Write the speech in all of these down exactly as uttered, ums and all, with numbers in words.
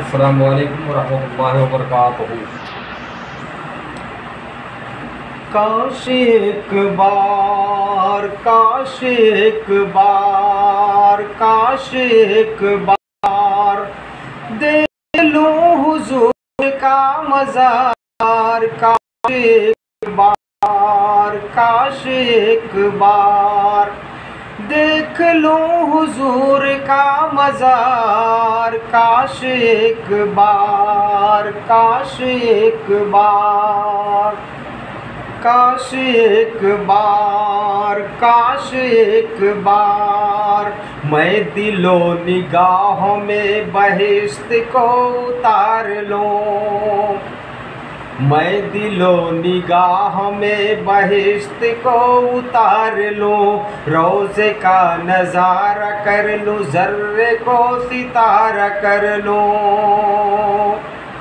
अस्सलामु अलैकुम वरहमतुल्लाहि वबरकातुहू। काश एक बार, काश एक बार, काश एक बार देख लूं हुजूर का मज़ार। काश एक बार, काश एक बार देख लूं हुजूर का मज़ार। काश एक बार, काश एक बार, काश एक बार, काश एक बार मैं दिलो निगाहों में बहिश्त को उतार लूं। मैं दिलो निगाह में बहिश्त को उतार लूं। रोज़े का नज़ारा कर लूं, ज़र्रे को सितारा कर लूं।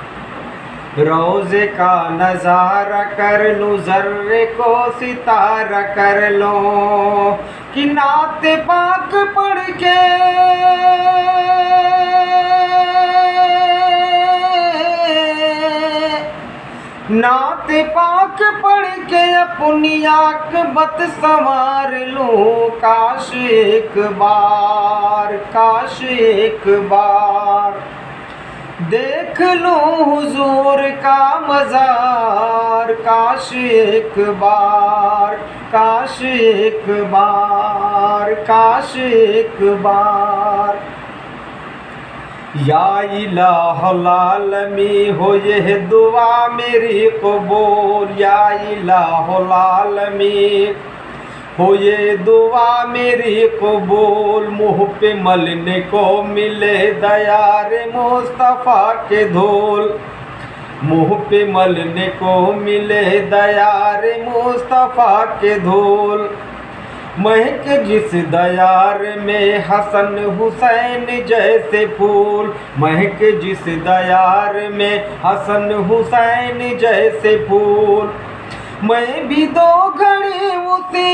रोज़े का नज़ारा कर लूं, ज़र्रे को सितारा कर लूं। कि नात पाक पढ़ के नात पाक पढ़ के अपनी आक़िबत संवार लूं। काश एक बार, काश एक बार देख लूं हुजूर का मज़ार। काश एक बार, काश एक बार, काश एक बार। या इलाहुल आलमी हो यह दुआ मेरी कबूल। या इलाहुल आलमी हो ये दुआ मेरी कबूल। मुँह पे मलने को मिले दयार मुस्तफ़ा के धूल। मुँह पे मलने को मिले दयार मुस्तफ़ा के धूल। महक जिस दयार में हसन हुसैन जैसे फूल। महक जिस दयार में हसन हुसैन जैसे फूल। मैं भी दो घड़ी उसी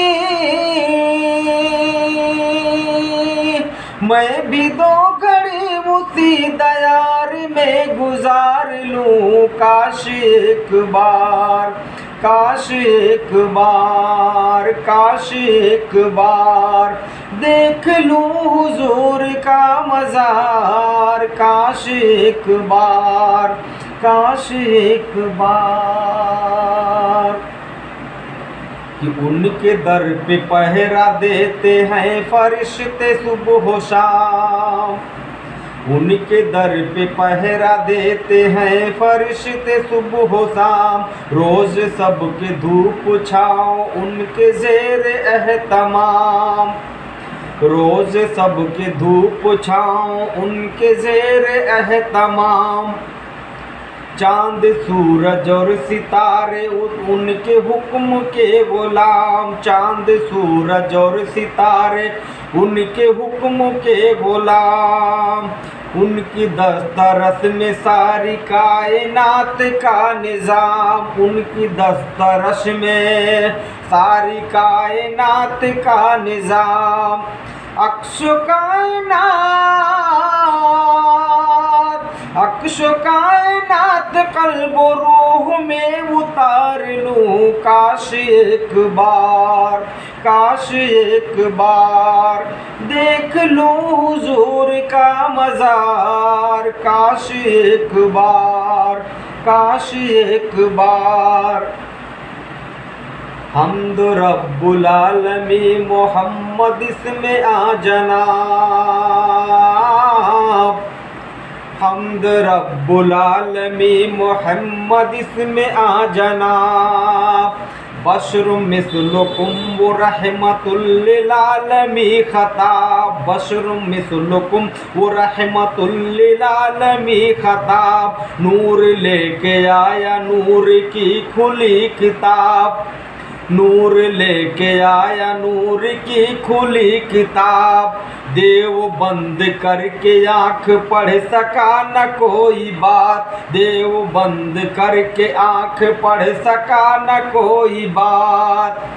मैं भी दो घड़ी उसी दयार में गुजार लूं। काश एक बार, काश एक बार, काश एक बार देख लूं हुजूर का मज़ार। काश एक बार, काश एक बार। कि उनके दर पे पहरा देते हैं फरिश्ते सुबह शाम। उनके दर पे पहरा देते हैं फरिश्ते सुबह शाम। रोज सबके धूप छाँव उनके ज़ेर एहतमाम। रोज सबके धूप छाँव उनके ज़ेर एहतमाम। चांद सूरज और सितारे उनके हुक्म के गुलाम। चांद सूरज और सितारे उनके हुक्म के गुलाम। उनकी दस्तरस में सारी कायनात का निज़ाम। उनकी दस्तरस में सारी कायनात का निज़ाम। अक्सो कायनात, अक्सो कायनात कल्ब रूह में उतार लूं। काश एक बार, काश एक बार देख लूं हुजूर का मज़ार। काश एक बार, काश एक बार। हम्द रब्बुल आलमी मोहम्मद इसमें आ जनाब। हम्द रब्बुल आलमी मोहम्मद इसमें आ जनाब। बशरुम मिस्लुकुम व रहमतुल लिल आलमी खताब। बशरुम मिस्लुकुम व रहमतुल लिल आलमी खताब। नूर लेके आया नूर की खुली किताब। नूर लेके आया नूर की खुली किताब। देव बंद करके आँख पढ़ सका न कोई बात। देव बंद करके आँख पढ़ सका न कोई बात।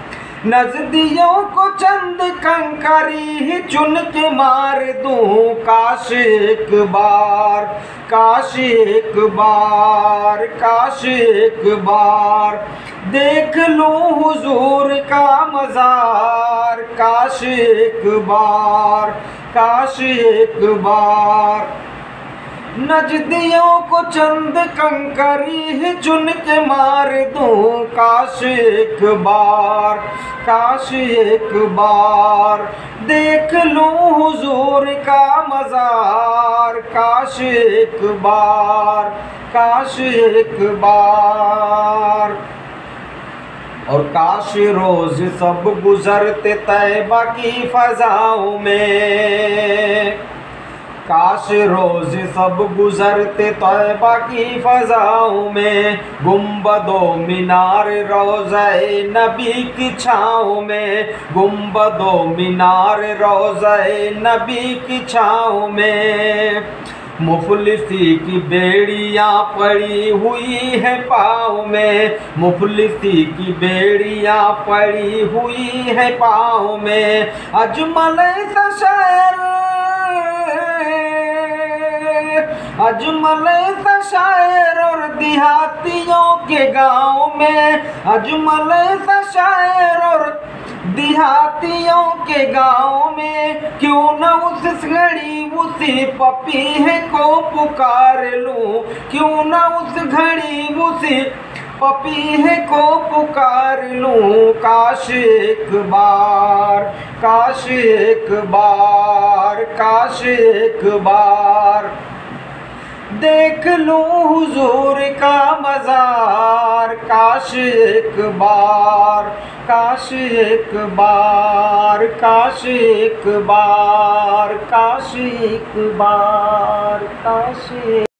नजदियों को चंद कंकरी चुन के मार दूं, काश एक बार, काश एक बार, काश एक बार देख लूं हुजूर का मज़ार, काश एक बार, काश एक बार। नजदियों को चंद कंकरी चुन के मार दूं, काश एक बार, काश एक बार देख लूं हुजूर का मज़ार, काश एक बार, काश एक बार। और काश रोज सब गुजरते तैबा की फ़ज़ाओं में, काश रोज सब गुजरते तैबा की फ़ज़ाओं में, गुंबदो मीनार रोज़े नबी की छाँव में, गुंबदो मीनार रोज़े नबी की छाँव में। मुफलिसी की बेड़ियाँ पड़ी हुई है पाँव में, मुफलिसी की बेड़ियाँ पड़ी हुई है पाँव में। अजमल सा शायर, अजमल सा शायर और देहातियों के गाँव में, अजमल सा शायर और देहातियों के गाँव में। क्यों न उस घड़ी उसी पपीहे को पुकार लूं, क्यों न उस घड़ी उसी पपीहे को पुकार लूं, काश एक बार, काश एक बार, काश एक बार देख लूं हुजूर का मज़ार, काश एक बार, काश एक बार, काश एक बार, काश एक बार, काश।